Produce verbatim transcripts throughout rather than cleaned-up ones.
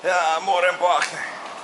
А, морем пахне.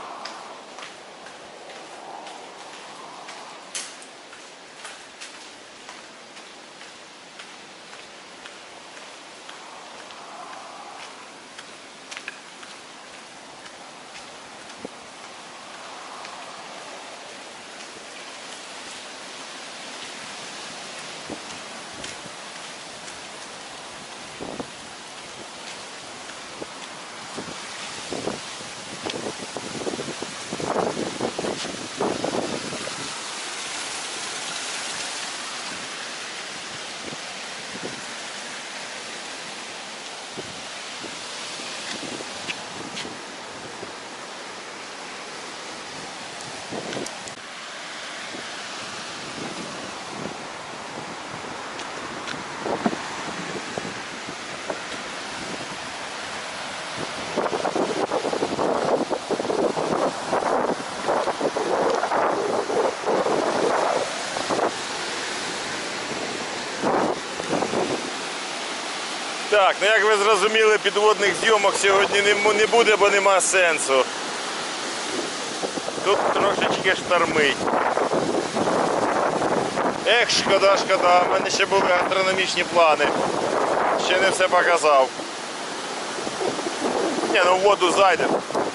Так, ну як ви зрозуміли, підводних зйомок сьогодні не буде, бо нема сенсу. Тут трошечки штормить. Ех, шкода, шкода, в мене ще були астрономічні плани. Ще не все показав. Ні, ну в воду зайде.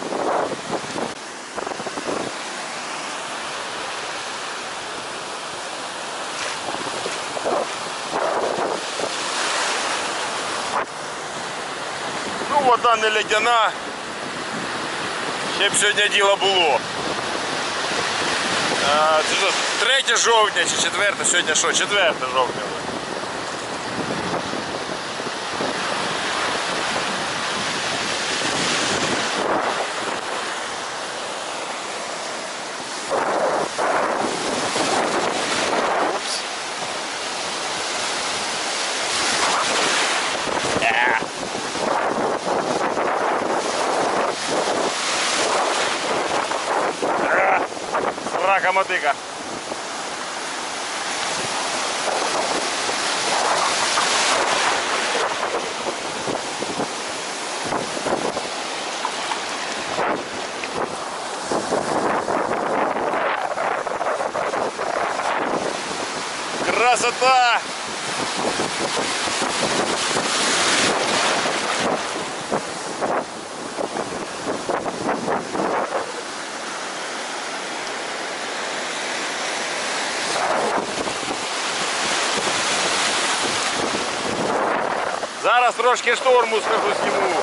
Ну, вода не ледяна, ще б сьогодні діло було. А, це що, третє жовтня чи четверте, сьогодні що, четверте жовтня. Упс. Е. Рака мотика. Красота! Зараз трошки шторму схожу зніму.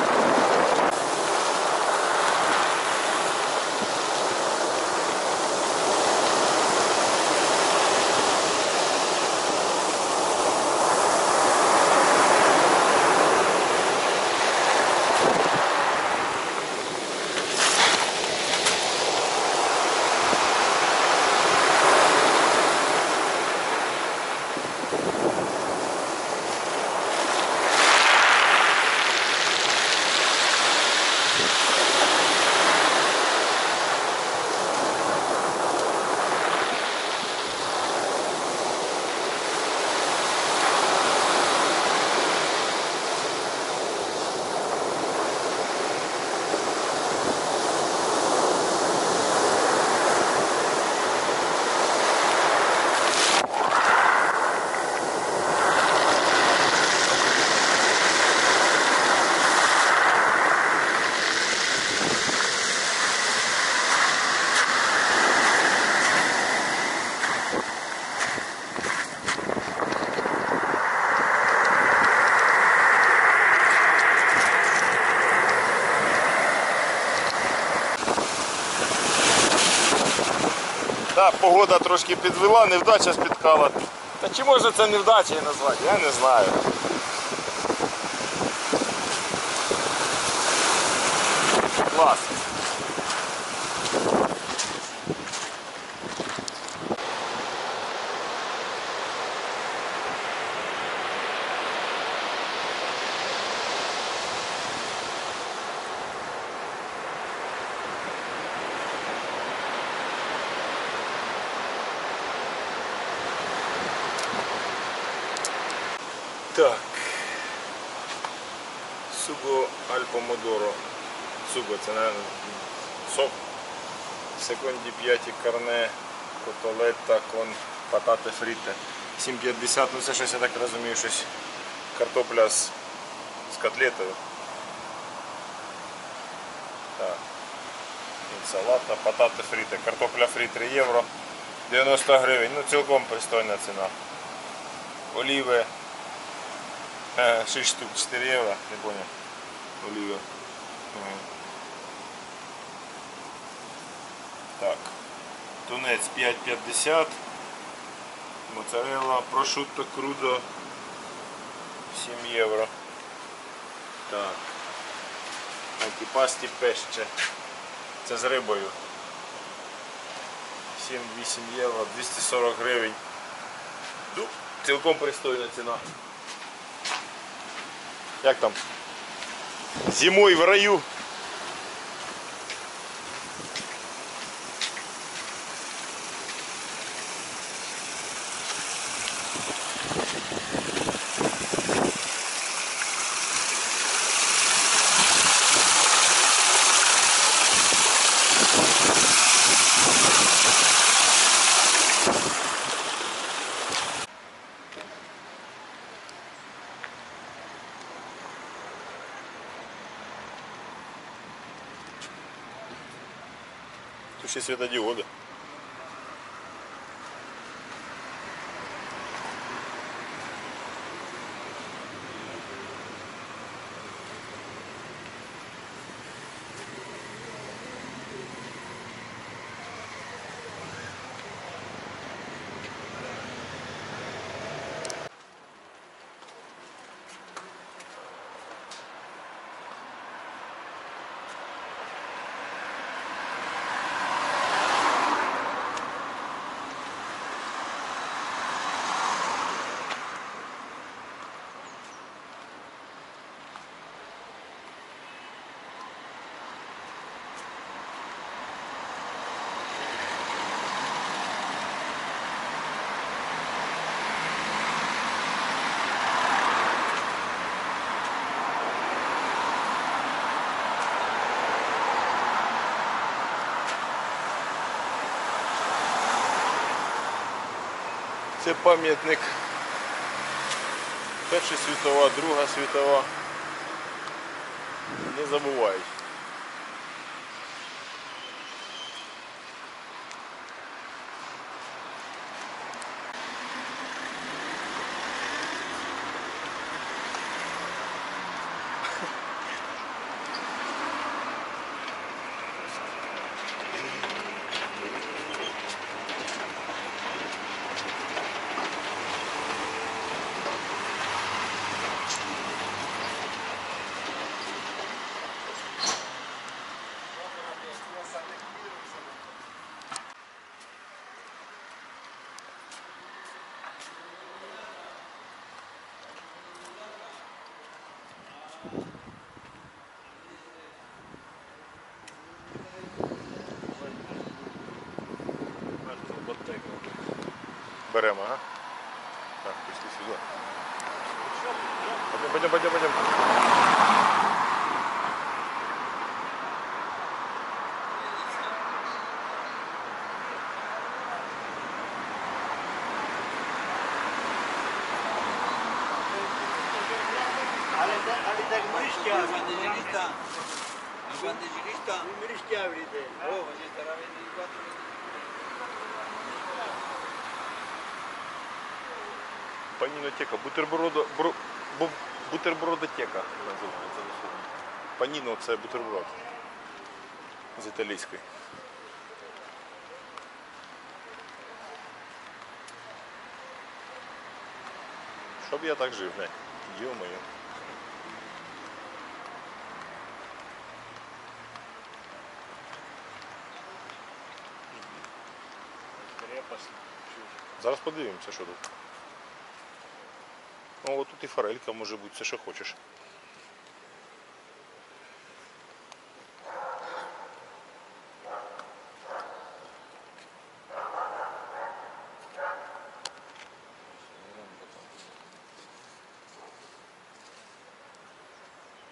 Так, погода трошки підвела, невдача спіткала. Та чи можна це невдачею назвати? Я не знаю. Клас. Так, Суго Аль Помодоро цуго, це, мабуть, сок. Секунді п'ять карне, котолетта, кон, патати фріте. сім п'ятдесят, ну це щось, я так розумію, щось картопля з, з котлетою. Так. Салата, патати фріте, картопля фрі три євро, дев'яносто гривень, ну цілком пристойна ціна. Оліви шість штук, чотири євро, не понял. Оліви. Угу. Так. Тунець п'ять п'ятдесят. Моцарелла, прошутто крудо сім євро. Так. Антипасті пеще. Це з рибою. сім-вісім євро, двісті сорок гривень. Ну, цілком пристойна ціна. Як там? Зимой в раю. Тут ще світодіоди. Це пам'ятник. Перша світова, Друга світова. Не забувають. Беремо, ага? Так, пішли сюди. Пойдем, пойдем, пойдем, пойдем. Панінотека, бутерброда, бро, бу, бутербродотека називається. Паніно це бутерброд з італійської. Щоб я так жив, не. Йо-моє. Зараз подивимося, що тут. О, тут і форелька може бути, все що хочеш.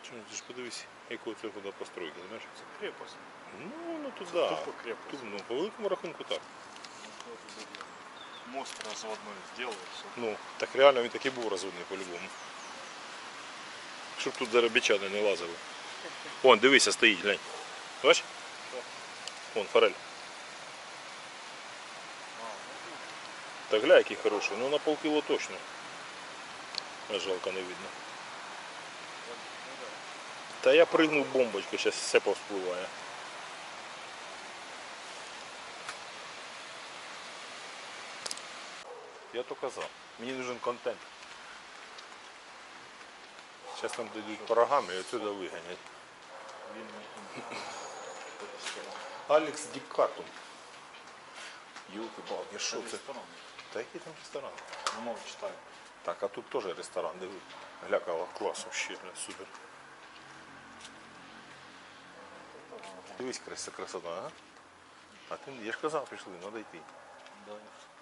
Чому ти ж подивись, яку це туди постройка, знаєш? Це крепость. Ну, ну туди. Тупо крепость. Тупо, ну, по великому рахунку так. Мост разводной сделал, все. Ну, так реально він такий був розводний по-любому. Щоб тут заробітчани не лазили. Вон, дивися, стоїть, глянь. Бачиш? Вон, форель. Так глянь, який хороший. Ну на полкіло точно. А жалко, не видно. Та я пригнув бомбочку, зараз все повспливає. Я то казав, мені нужен контент. Зараз нам дадуть порогами і отсюди виганять. Алекс Дікатум. Ёлки-палки, що це? Та який там ресторан? Ну, мало читаю. Так, а тут теж ресторан, диви. Глякала, клас вообще, бля, супер. Дивись, краса, красота, а? А ти, я ж казав, прийшли, треба йти. Да.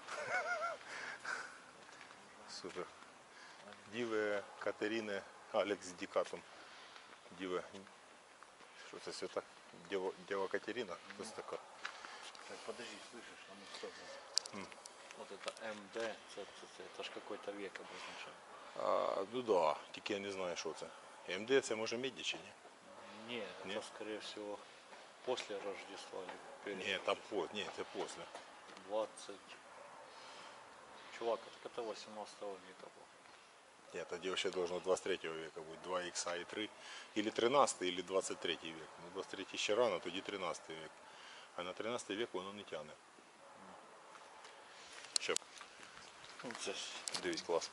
Супер. Діве Катерине Алекс Дікатум. Діве. Що це свята? Дєва, Дєва Катерина? Хто це така? Так, подожди, слышишь, а ну что это? Вот это эм дэ, это, это, это ж какой-то век обозначает. А, ну да, тільки я не знаю, що це. ем де це може мідні чи ні? Не, это скорее всего после Рождества или перед. Ні, та по, ні, це після. двадцать. Чувак, так это восемнадцатого века был. Нет, тоді вообще должно двадцать третьего века будет. два ікса и три. Или тринадцатый, или двадцать третий век. Ну, двадцать третий ще рано, тоді тринадцатый век. А на тринадцатый век воно не тягне. Що? Ну, це ж Дивись, клас.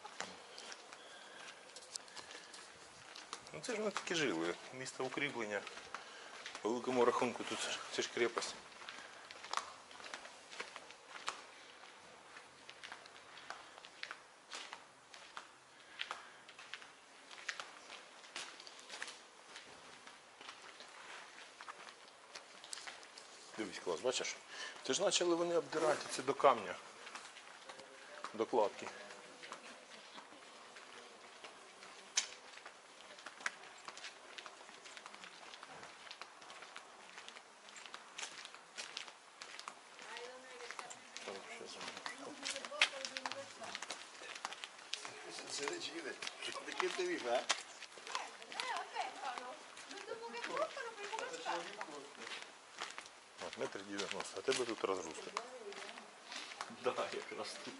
Ну це ж вони такі жили. Місто укріплення. По великому рахунку тут це ж крепость. Дивись, клас, бачиш? Це ж почали вони обдирати це до камня, до кладки. Se decide, ¿de quién te dice? ¿Eh? От, метр дев'яносто, а тебе тут розрости. да, якраз тут.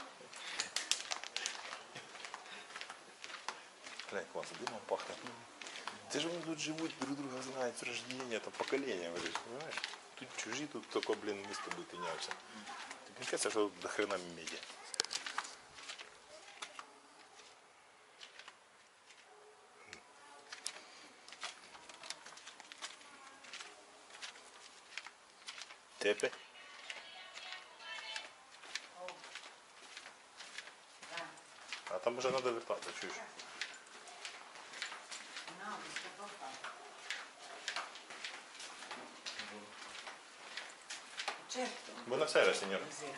Глянь, клас, димом пахне. Це ж вони тут живуть, друг друга знають з рождення, там покоління, знаєш? Тут чужі, тут тільки, блін, місто би тинявся. Тобі не кажеться, що тут до хрена меді. Ти опять? А там вже треба вертатися, чуєш? Certo. Buonasera, signora. Buonasera.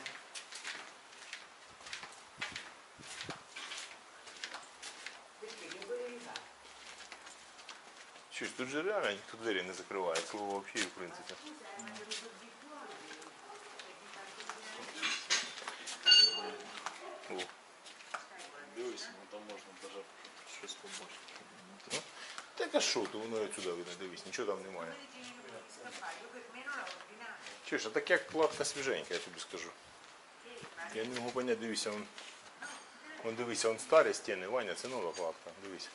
Perché che volevi fare? Чуєш, тут же реально ніхто двері не закриває, слово взагалі, в принципі. О. Дивись, ну там можна даже щось побачити. Ну, так а що, то воно отсюди видно, дивись, нічого там немає. Чуєш, а так як кладка свіженька, я тобі скажу. Я не можу поняти, дивися, он, он дивися, он старі стіни, Ваня, це нова кладка, дивись.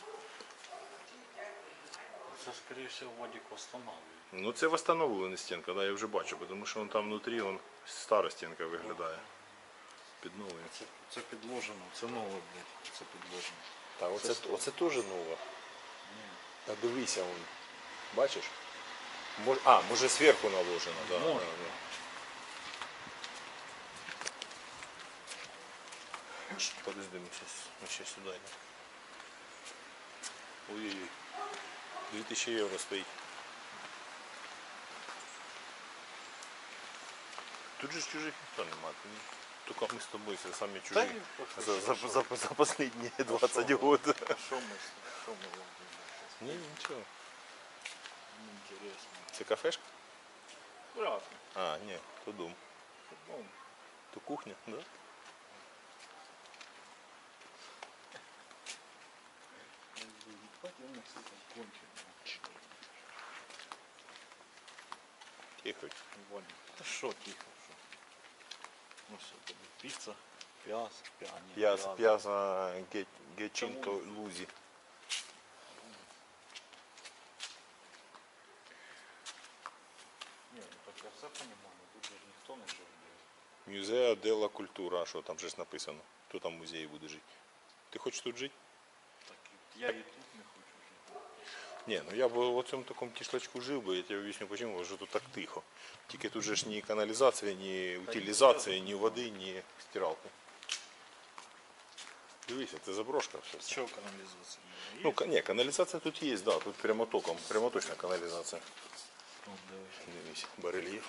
Це, скорее всего, Вадик восстанавливает. Ну це встановлена стінка, да, я вже бачу, тому що он там внутрі он, стара стінка виглядає. Під новою. Це, це підложено, це нове, блядь, це підложено. Так, оце, оце теж нова. Та дивися, он, бачиш? Мож, а, може зверху наложено, да. Може. Да, да. Подожди, мы сейчас, мы сейчас сюда идем. Ой-ой-ой. две тысячи евро стоит. Тут же чужих никто нема. Только мы с тобой все сами чужие. Та ні, За, за, за, за последние двадцать год. Що ми, що ми робимо? Ні, нічого. Интересно. Це кафешка? Вряд ли. А, ні, то дом. Ну, То кухня, да? ебать, кстати, кончено. Тихо. Ваня, та що тихо, що? Ну що, тобі піца, п'яз, п'яні. П'яза, п'яза ге- Гечинто Лузі. Ні, ну так я все розумію, тут же ж ніхто не живе. Музея Делла Культура, а що там же ж написано? Хто там в музеї буде жити? Ти хочеш тут жити? Так я і тут не хочу жити. Ні, ну я б в цьому такому кішлачку жив би, я тебе об'ясню чому, що тут так тихо. Тільки тут же ж ні каналізація, ні утилізація, ні води, ні стиралки. Дивися, це заброшка все. це. Чого каналізація? Ну, ка- ні, каналізація тут є, да, тут прямо током, прямоточна каналізація. Ну, дивись, Дивись, барельєф.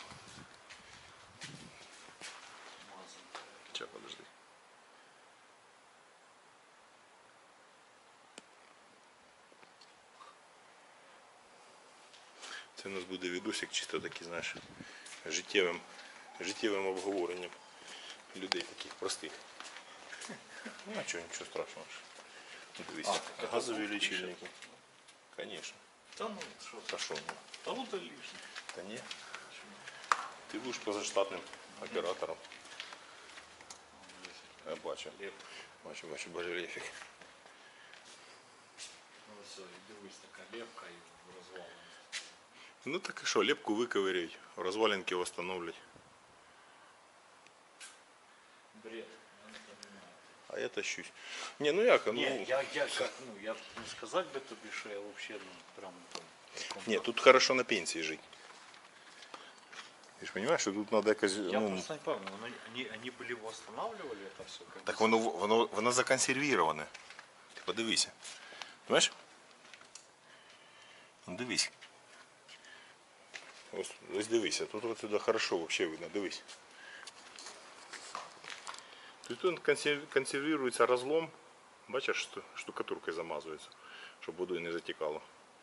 мазан. Ча, подожди. Це у нас буде відосик чисто такий, знаєш, життєвим, життєвим обговоренням людей таких простих. Ну, а чого, нічого страшного. ж. Ну, Дивись, А, так это газові звук пишет? лічильники. Конечно. Та ну, що Та що? ну? Та ну то лишнє. Та ні. Ти будеш позаштатним оператором. Я бачу. Леп. Бачу, бачу, барельєфік. Ну все, і дивись, така лепка і розвалена. Ну так і що, лепку виковиряють, розвалинки встановлять. Бред, я не понимаю. А я тащусь. Ні, ну як, ну... Ні, я, я, как, ну, я не сказать би тобі, що я вообще, ну, прям там... таком- Ні, тут хорошо на пенсії жити. Ти ж розумієш, що тут треба якось... Я ну, просто не помню, они, они, они были восстанавливали это все? Как так воно, воно, воно законсервіроване. Ти подивися. Понимаєш? Ну дивись. Ось, ось дивися, тут от сюди хорошо вообще видно, дивись. Тут он консерв- консервируется разлом. Бачиш, що штукатуркою замазується, щоб водою не затікало.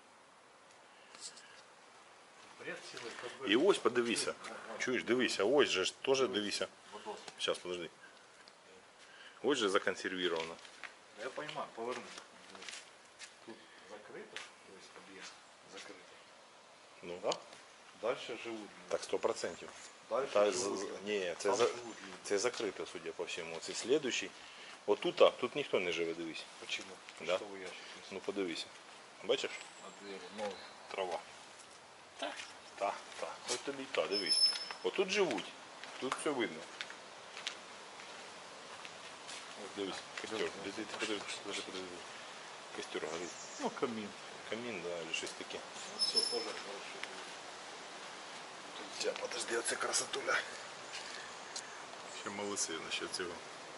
бред силы, как бы... І ось подивися. Чуєш, дивися, ось же ж теж дивися. Вопрос. Зараз, подожди. Ось же законсервировано. Я понимаю, поверни. Тут закрыто, то есть объект закрыто. Ну так. Дальше живут. Так, сто процентів. Дальше Та, з- живут. з- ні, це, Там за, живут люди. це закрито, судя по всьому. Це слідуючий. Отут, а, тут ніхто не живе, дивись. Почему? Да. Что вы ящик? Ну подивися. Бачиш? А двери? Ну, Трава. Так. Так, так. Ось тобі і та, дивись. Отут живуть. Тут все видно. Ось дивись, костер. Де ти подивись, подожди, подожди. Костер горить. ну камин. Камін, да, або щось таке. Ну, все тоже хорошо. Сейчас, подожди, оце красотуля. Ще молодці насчет цього.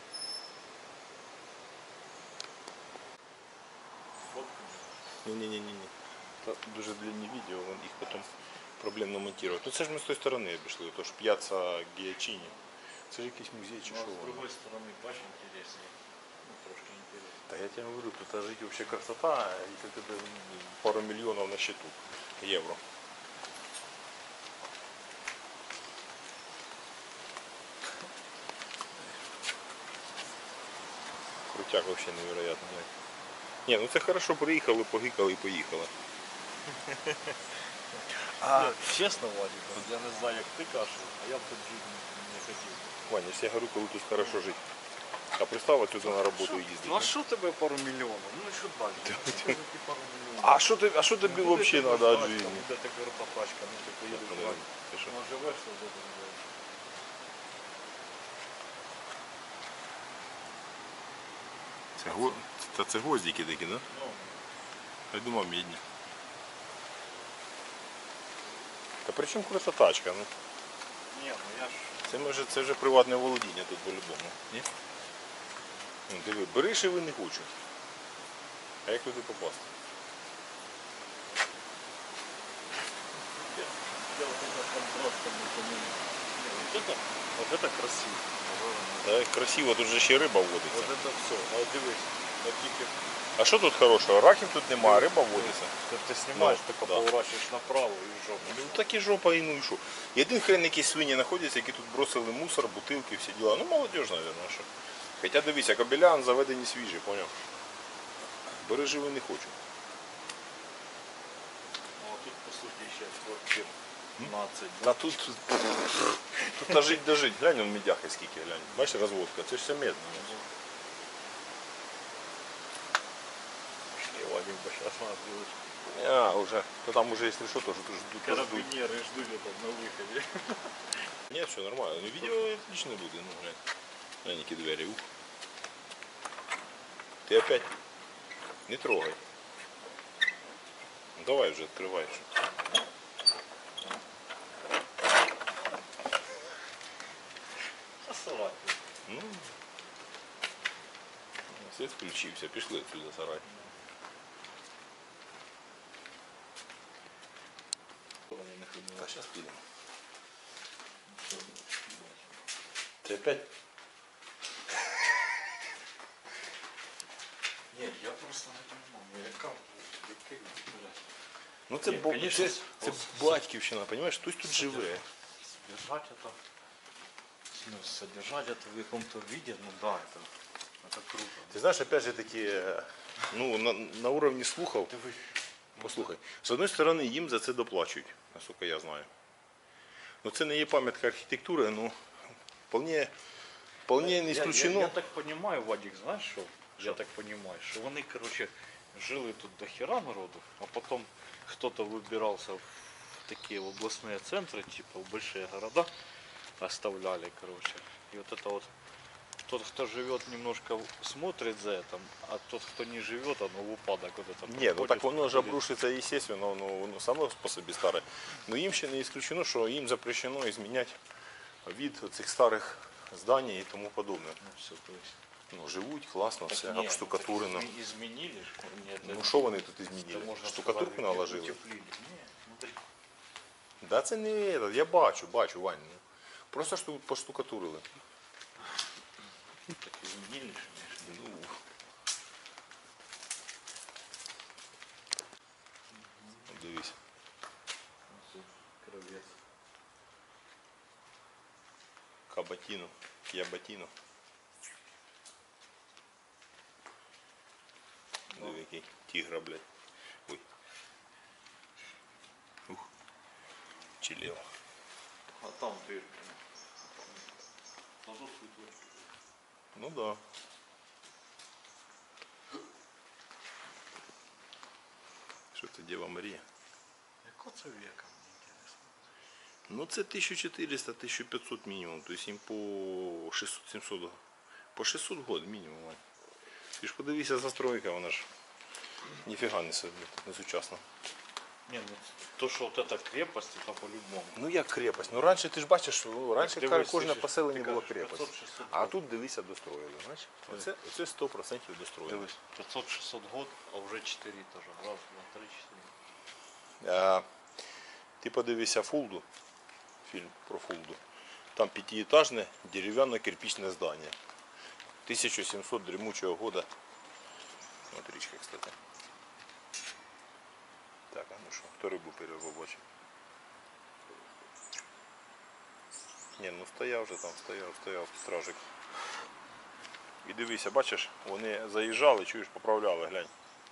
Ні-ні-ні-ні. Це дуже длинні відео, вон їх потім проблемно монтувати. Ну це ж ми з тої сторони обійшли, то ж п'яца Гіачині. Це ж якийсь музей чи Ну, що а с воно. другой стороны, бачишь, интереснее. Ну, трошки интереснее. Та я тебе говорю, тут жить вообще красота, и как это м, пару миллионов на счету евро. Крутяк вообще невероятно. Не, ну це хорошо, приїхали, погикали і поїхали. А, честно, Вадик, вот я не знаю, як ти кажеш, а я б тут жити не, не хотів. Ваня, я говорю, коли тут хорошо жить. А представь, отсюда на роботу їздити. Ну а що тебе пару мільйонів? Ну і що далі? Що тобі пару мільйонів? А що тобі, а що тобі Буде взагалі тебе треба від тачка, жизни? Буде така крута тачка, ну ти поїдеш Подожди, далі. ти що? Ну живеш, то буде не живеш. Це, го... Та це гвоздики такі, да? Ну, Я думав, медні. Та при чому крута тачка? Ну, ні, ну я ж... це, може, це вже приватне володіння тут по-любому. Ні? Ну, диви, береш і ви не хочуть. А як туди попасти? Я вот это там просто не помню. Вот это, вот это красиво. Так, красиво, тут же ще й риба Вот водиться. это все. А дивись, от тільки А що тут хорошого? Раків тут немає, риба водиться. ти знімаєш, Ну, тільки да. поворачуєш направо і жопу. Ну так і жопа, і ну і що. Єдин хрен якісь свині знаходяться, які тут бросили мусор, бутилки, всі діла. Ну молодіж, мабуть, що. Хоча дивіться, кабелян заведені свіжі, поняв? Бери живий не хочу. Ну, а тут, по суті, ще квартир п'ятнадцять. Та тут, тут на жить дожить. Глянь, он медяхи скільки, глянь. Бачиш, розводка, це ж все медно. І Вадик би зараз нас будуть. А, уже. То там уже, если что, тоже ждут. ждут. Карабінери ждуть там на виході. Нет, все нормально. Ну, видео отлично будет. Ну, глянь. Глянь, какие двери. Ух. Ты опять не трогай. Ну, давай уже открывай. Посилати. Ну, свет включився. Пішли отсюда сарай. А сейчас пилим. Ты опять? Ні, я просто не розумію, яка, який, блядь. Ну це, Ні, бо, конечно, це, це ос- батьківщина, розумієш? Хтось тут живе. Содержать это, ну, содержать это в каком-то виде, ну да, это, это круто. Ти знаєш, опять же таки, ну, на, на уровні слухав, послухай, з одної сторони їм за це доплачують, наскільки я знаю. Ну це не є пам'ятка архітектури, ну, вполне, вполне не Я, исключено. я, я так понимаю, Вадик, знаешь что? Я так понимаю, что вони, короче, жили тут до хера народу, а потом кто-то выбирался в такие областные центры, типа в большие города, оставляли, короче. И вот это вот, тот, кто живет, немножко смотрит за этим, а тот, кто не живет, оно в упадок вот это Ні, ну приходит, так воно ж приходит. обрушиться, естественно, воно, воно само по собі старе. Ну їм ще не исключено, що їм запрещено зміняти від цих старих зданий і тому подобне. Ну, все, то есть. Ну, живуть, класно, Так все не, ну, обштукатурено. так изме- изменили ж, нет, Ну это- що вони тут это змінили? можно Штукатурку сказать, наложили? утеплили. Не, смотри. Да це не этот, я бачу, бачу, Вань. ну, Просто шту, поштукатурили. Так изменили ж, конечно. Ну, дивись. Кровец. Кабатіно, Кіабатіно. Диви, який тігра, блядь. Ой. Ух. Чилел. А там дырка. Сразу светло. Ну да. Що це, Дєва Марія? Яко це века, мені інтересно. Ну це тисяча чотириста - тисяча п'ятсот мінімум. Тобто їм по шістсот-сімсот. По шістсот год мінімум. Вань. Ти ж подивися, застройка, вона ж ніфіга не, со- не сучасна. Не, ну то, що вот эта крепость, это по-любому. Ну як крепость? Ну раніше ти ж бачиш, що ну, раніше Дивись, кожне ти ж- поселення ти було кажеш, крепость. п'ятсот-шістсот А років. тут дивися, достроїли. Знаєш? Оце, оце сто відсотків достроїли. Дивись, п'ятсот-шістсот год, а вже чотири этажа. Раз, два, три, чотири. А, ти подивися Фулду, фільм про Фулду. Там пятиэтажное деревянно-кирпичное здание. тисяча сімсот дремучего года. Вот речка, кстати. Так, а ну що, хто рибу перебачив? Ні, ну стояв вже там, стояв, стояв стражик. І дивися, бачиш, вони заїжджали, чуєш, поправляли, глянь.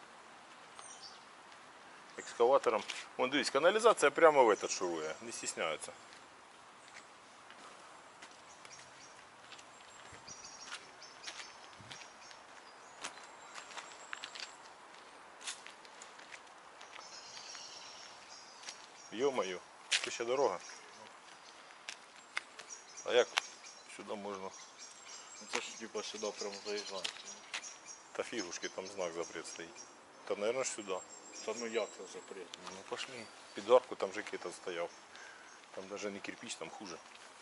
Екскаватором. Вон дивись, каналізація прямо в этот шурує, не стісняються. Йо-моє, це ще дорога. А як сюди можна? Ну, це ж типа сюди прям заїжджають. Та фігушки, там знак запрет стоїть. Та, мабуть, сюди. Та ну як це запрет? Ну пошли. Під арку там же кита стояв. Там даже не кирпич, там хуже.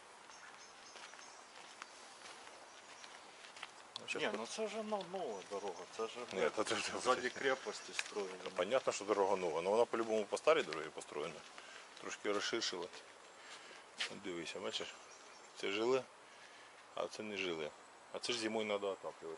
Ну, щас Ні, по- ну це вже ну, нова дорога. Це ж Ні, блядь, та це ж- ззаді крепості строїли. Понятно, що дорога нова, але вона по-любому по старій дорогі построєна. Трошки розширшила. От дивися, бачиш? Це жиле, а це не жиле. А це ж зимою треба отаплювати.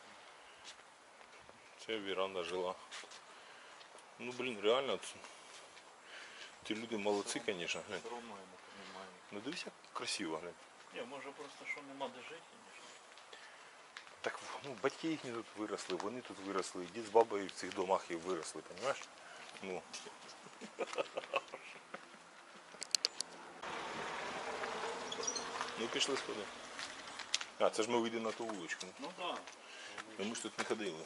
Це віранда жила. Ну блін, реально. Це... Ті люди молодці, звісно. Все одно я не розумію. Ну дивись, як красиво, глянь. Ні, може просто що нема де жити, звісно. Так ну, батьки їхні тут виросли, вони тут виросли, і дід з бабою в цих домах і виросли, розумієш? Ну. Ну пішли сходи. А, це ж ми вийдемо на ту вуличку. Ну так. Ну, ми ж тут не ходили.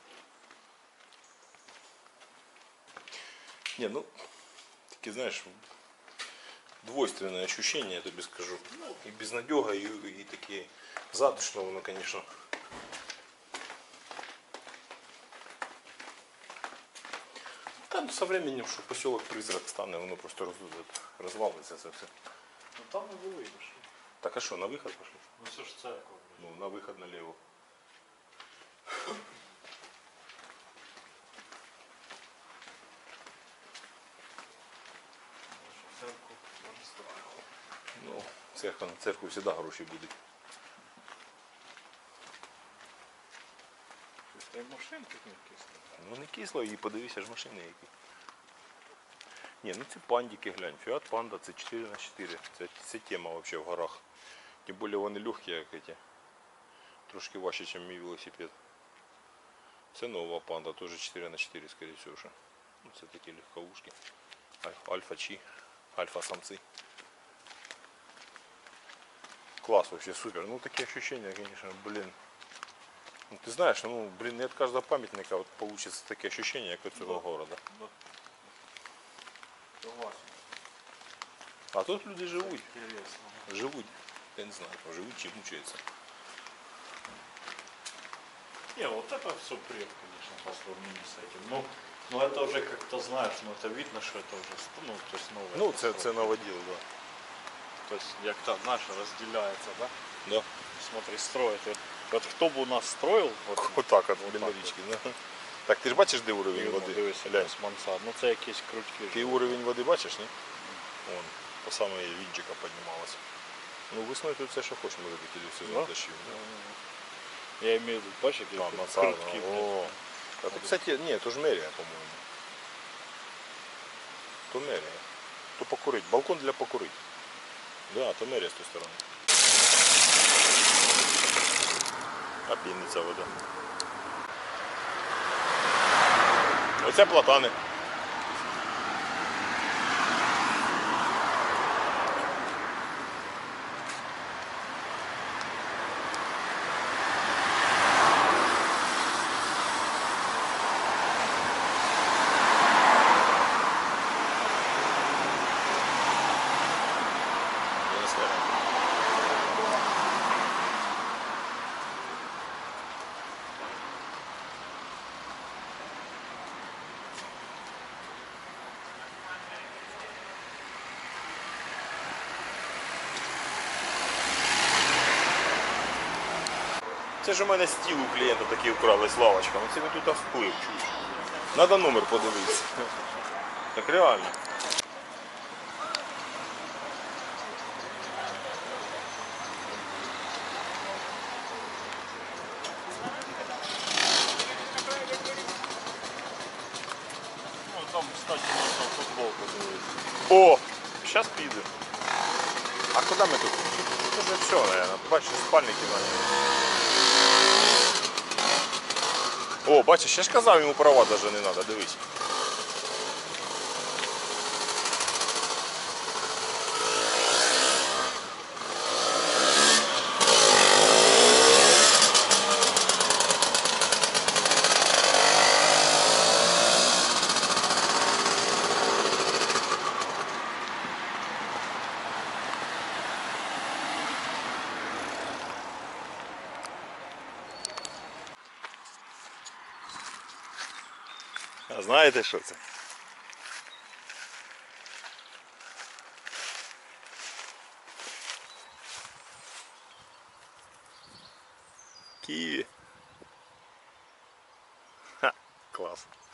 Не, ну, таке, знаєш, двойственное ощущение, я тобі скажу. І безнадега, і, і таке затишно воно, конечно. Та ну, со временем, що поселок призрак стане, воно просто роз, розвалиться це все. Ну там ми були пішли. Так а що, на виход пошли? Ну це ж церква, блядь. Ну, на виход наліво. Церкву розстраювали. Ну, церква, на церкву завжди гроші будуть. Та й машин тут не кисло. Ну не кисло, і подивися ж машини які. Ні, ну це пандики, глянь. Фіат Панда це чотири на чотири. Це, це тема взагалі в горах. Тим більше вони легкі, як эти. Трошки важче, ніж мій велосипед. Це нова панда, теж чотири на чотири, скоріше всього. Що. Ну, це такі легковушки. Альфа Чи, альфа самці. Класс вообще супер. Ну такие ощущения, конечно, блин. Ну, ты знаешь, ну блин, не от каждого памятника вот получится такие ощущения, как от целого города. Да. Согласен. А тут люди живут. Интересно. Живут. Я не знаю, живут, чем мучаются. Не, вот это все бред, конечно, по сравнению с этим. Ну, ну это уже как-то знаешь, ну это видно, что это уже ну, то есть новое. Ну, це, це новоділ, да. То есть як-то, знаешь, разделяется, да? Да. Смотри, строит. Вот, вот кто бы у нас строил, вот, Вот так от, Вот біля так річки. Да. Так, ти ж бачиш, де уровень ну, води? дивися, Глянь. з мансард. Ну це якісь крутки. Ти уровень води бачиш, ні? Вон, по самої вінчика піднімалося. Ну, весною тут все, що хочеш, може бути, і в сезон Да? дощів. Да. Я имею в виду, бачиш, які Там, тут мансарда. крутки. О. А тут, кстати, ні, то ж мерія, по-моєму. То мерія. То покурить. Балкон для покурить. Да, то мерія з тої сторони. А піниться вода. Оце платани. Це ж у мене стіл у клієнта такий вкрали з лавочками. Це він тут вплив. Надо номер подивитися. Так реально. Ну там, кстати, можна футбол подивитися. О! Зараз піде. А куди ми тут? Це вже все, наверное. Бачиш, спальники наняли. О, бачиш, я ж казав, йому права навіть не треба, дивись. А знаєте, що це? Києві. Ха, клас.